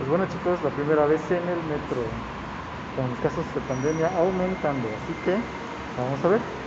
Pues bueno chicos, la primera vez en el metro, con casos de pandemia aumentando, así que vamos a ver.